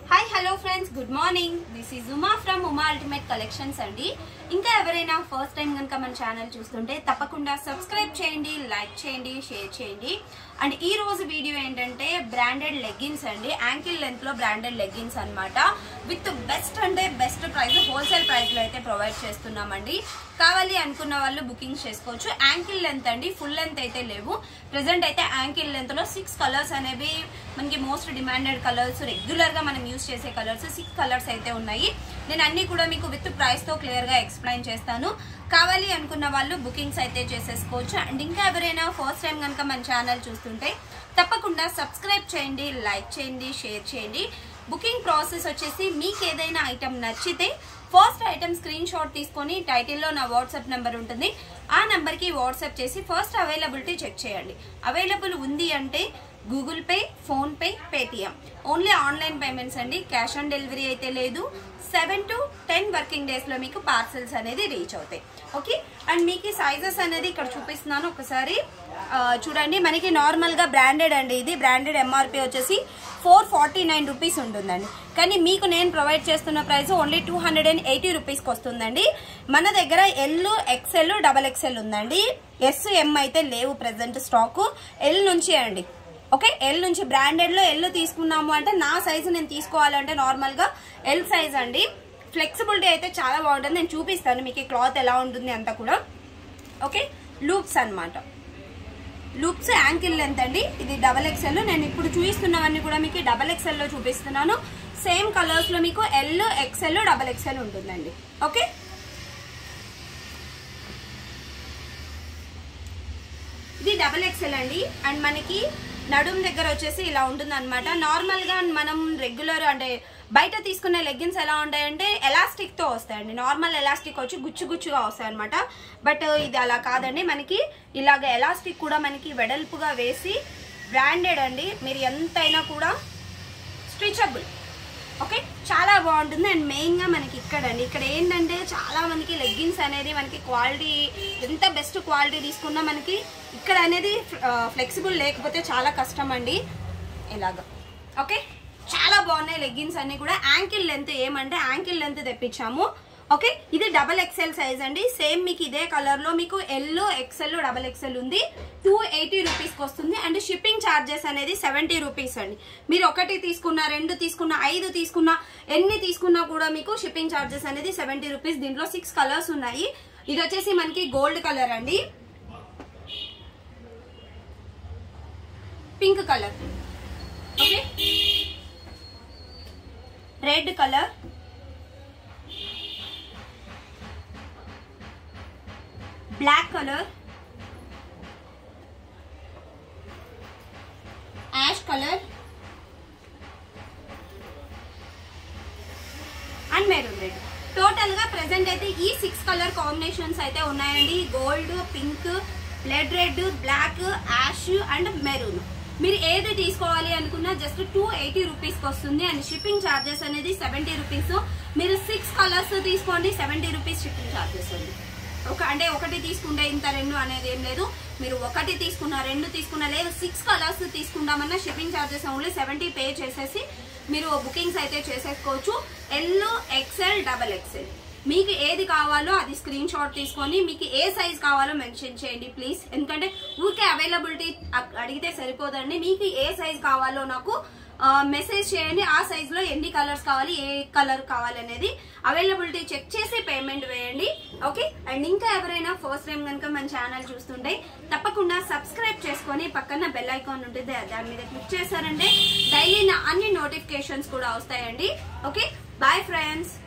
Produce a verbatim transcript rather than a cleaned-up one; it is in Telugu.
Hi, hello friends, good morning. This is Uma from Uma Ultimate Collections andi. ఇంకా ఎవరైనా ఫస్ట్ టైం గనుక మన ఛానల్ చూస్తుంటే తప్పకుండా సబ్స్క్రైబ్ చేయండి, లైక్ చేయండి, షేర్ చేయండి. అండ్ ఈ రోజు వీడియో ఏంటంటే బ్రాండెడ్ లెగ్గిన్స్ అండి, యాంకిల్ లెంత్ లో బ్రాండెడ్ లెగ్గిన్స్ అన్నమాట. విత్ బెస్ట్ అంటే బెస్ట్ ప్రైస్, హోల్సేల్ ప్రైస్ లో అయితే ప్రొవైడ్ చేస్తున్నామండి. కావాలి అనుకున్న వాళ్ళు బుకింగ్ చేసుకోవచ్చు. యాంకిల్ లెంత్ అండి, ఫుల్ లెంత్ అయితే లేవు. ప్రెసెంట్ అయితే యాంకిల్ లెంత్ లో సిక్స్ కలర్స్ అనేవి మనకి మోస్ట్ డిమాండెడ్ కలర్స్, రెగ్యులర్ గా మనం యూజ్ చేసే కలర్స్ సిక్స్ కలర్స్ అయితే ఉన్నాయి. నేను అన్ని కూడా మీకు విత్ ప్రైస్ తో క్లియర్ గా ఎక్స్ప్లెయిన్ చేస్తాను. కావాలి అనుకున్న వాళ్ళు బుకింగ్స్ అయితే చేసేసుకోవచ్చు. అండ్ ఇంకా ఎవరైనా ఫస్ట్ టైం కనుక మన ఛానల్ చూస్తుంటే తప్పకుండా సబ్స్క్రైబ్ చేయండి, లైక్ చేయండి, షేర్ చేయండి. బుకింగ్ ప్రాసెస్ వచ్చేసి మీకు ఏదైనా ఐటమ్ నచ్చితే ఫస్ట్ ఐటమ్ స్క్రీన్ షాట్ తీసుకొని టైటిల్లో నా వాట్సాప్ నెంబర్ ఉంటుంది, ఆ నెంబర్కి వాట్సాప్ చేసి ఫస్ట్ అవైలబిలిటీ చెక్ చేయండి. అవైలబుల్ ఉంది అంటే Google pay, phone pay, Paytm, only online payments అండి. క్యాష్ ఆన్ డెలివరీ అయితే లేదు. Seven to ten working days లో మీకు పార్సల్స్ అనేది రీచ్ అవుతాయి. ఓకే, అండ్ మీకు సైజెస్ అనేది ఇక్కడ చూపిస్తున్నాను, ఒకసారి చూడండి. మనకి నార్మల్ గా బ్రాండెడ్ అండి, ఇది బ్రాండెడ్ ఎంఆర్పి వచ్చేసి ఫోర్ ఫార్టీ నైన్ రూపీస్ ఉంటుందండి. కానీ మీకు నేను ప్రొవైడ్ చేస్తున్న price only two hundred and eighty రూపీస్కి వస్తుందండి. మన దగ్గర ఎల్, ఎక్స్ఎల్, డబల్ ఎక్స్ఎల్ ఉందండి. ఎస్, ఎం అయితే లేవు ప్రెసెంట్ స్టాక్. ఎల్ నుంచి అండి, ఓకే, ఎల్ నుంచి బ్రాండెడ్ లో ఎల్ తీసుకున్నాము అంటే నా సైజు నేను తీసుకోవాలంటే నార్మల్ గా ఎల్ సైజ్ అండి. ఫ్లెక్సిబిలిటీ అయితే చాలా బాగుంటుంది, నేను చూపిస్తాను మీకు క్లాత్ ఎలా ఉంటుంది అంతా కూడా. ఓకే, లూప్స్ అన్నమాట, లూప్స్ యాంకిల్ లెంత్ అండి. ఇది డబల్ ఎక్స్ఎల్. నేను ఇప్పుడు చూపిస్తున్నవన్నీ కూడా మీకు డబల్ ఎక్స్ఎల్ లో చూపిస్తున్నాను. సేమ్ కలర్స్ లో మీకు ఎల్, ఎక్స్ఎల్, డబల్ ఎక్స్ఎల్ ఉంటుందండి. ఓకే, ఇది డబల్ ఎక్స్ఎల్ అండి. అండ్ మనకి నడుం దగ్గర వచ్చేసి ఇలా ఉంటుంది అనమాట. నార్మల్ గా మనం రెగ్యులర్ అంటే బయట తీసుకునే లెగ్గిన్స్ ఎలా ఉంటాయంటే ఎలాస్టిక్ తో వస్తాయండి. నార్మల్ ఎలాస్టిక్ వచ్చి గుచ్చు గుచ్చుగా వస్తాయి అనమాట. బట్ ఇది అలా కాదండి, మనకి ఇలాగ ఎలాస్టిక్ కూడా మనకి వెడల్పుగా వేసి బ్రాండెడ్ అండి. మీరు ఎంతైనా కూడా స్ట్రెచబుల్. ఓకే, చాలా బాగుంటుంది. అండ్ మెయిన్ గా మనకి ఇక్కడ అండి, ఇక్కడ ఏంటంటే చాలా మనకి లెగ్గిన్స్ అనేది మనకి క్వాలిటీ ఎంత బెస్ట్ క్వాలిటీ తీసుకున్నా మనకి ఇక్కడ అనేది ఫ్లెక్సిబుల్ లేకపోతే చాలా కష్టం అండి. ఇలాగా ఓకే, చాలా బాగున్నాయి లెగ్గిన్స్ అన్ని కూడా. యాంకిల్ లెంత్ ఏమంటే యాంకిల్ లెంత్ తెప్పించాము. ఓకే, ఇది డబల్ ఎక్స్ఎల్ సైజ్ అండి. సేమ్ మీకు ఇదే కలర్ లో మీకు ఎల్, ఎక్స్ఎల్, డబల్ ఎక్స్ఎల్ ఉంది. టూ ఎయిటీ రూపీస్ కి వస్తుంది. అండ్ షిప్పింగ్ ఛార్జెస్ అనేది సెవెంటీ రూపీస్ అండి. మీరు ఒకటి తీసుకున్నా, రెండు తీసుకున్నా, ఐదు తీసుకున్నా, ఎన్ని తీసుకున్నా కూడా మీకు షిప్పింగ్ ఛార్జెస్ అనేది సెవెంటీ రూపీస్. దీంట్లో సిక్స్ కలర్స్ ఉన్నాయి. ఇది వచ్చేసి మనకి గోల్డ్ కలర్ అండి, pink colour, okay, red colour, black colour, ash colour and maroon red. Total గా ప్రెసెంట్ అయితే ఈ సిక్స్ కలర్ కాంబినేషన్స్ అయితే ఉన్నాయండి. Gold, pink, blood red, black, ash and maroon. మీరు ఏది తీసుకోవాలి అనుకున్నా జస్ట్ టూ ఎయిటీ రూపీస్ కి వస్తుంది. అండ్ షిప్పింగ్ ఛార్జెస్ అనేది సెవెంటీ రూపీస్. మీరు సిక్స్ కలర్స్ తీసుకోండి, సెవెంటీ రూపీస్ షిప్పింగ్ ఛార్జెస్ ఉంది. ఒక అంటే ఒకటి తీసుకుంటే ఇంత, రెండు అనేది ఏం లేదు. మీరు ఒకటి తీసుకున్నా, రెండు తీసుకున్నా, లేదు సిక్స్ కలర్స్ తీసుకుందామన్నా shipping charges only seventy pay చేసేసి మీరు బుకింగ్స్ అయితే చేసేసుకోవచ్చు. ఎల్, ఎక్స్ఎల్, డబల్ ఎక్స్ఎల్ మీకు ఏది కావాలో అది స్క్రీన్ షాట్ తీసుకొని మీకు ఏ సైజ్ కావాలో మెన్షన్ చేయండి ప్లీజ్. ఎందుకంటే ఊరికే అవైలబిలిటీ అడిగితే సరిపోదండి. మీకు ఏ సైజ్ కావాలో నాకు మెసేజ్ చేయండి. ఆ సైజ్ లో ఎన్ని కలర్స్ కావాలి, ఏ కలర్ కావాలి అనేది అవైలబిలిటీ చెక్ చేసి పేమెంట్ వేయండి. ఓకే, అండ్ ఇంకా ఎవరైనా ఫస్ట్ టైం కనుక మన ఛానల్ చూస్తుంటే తప్పకుండా సబ్స్క్రైబ్ చేసుకొని పక్కన బెల్ ఐకాన్ ఉంటుంది, దాని మీద క్లిక్ చేశారంటే డైలీ నా అన్ని నోటిఫికేషన్స్ కూడా వస్తాయండి. Okay, bye friends.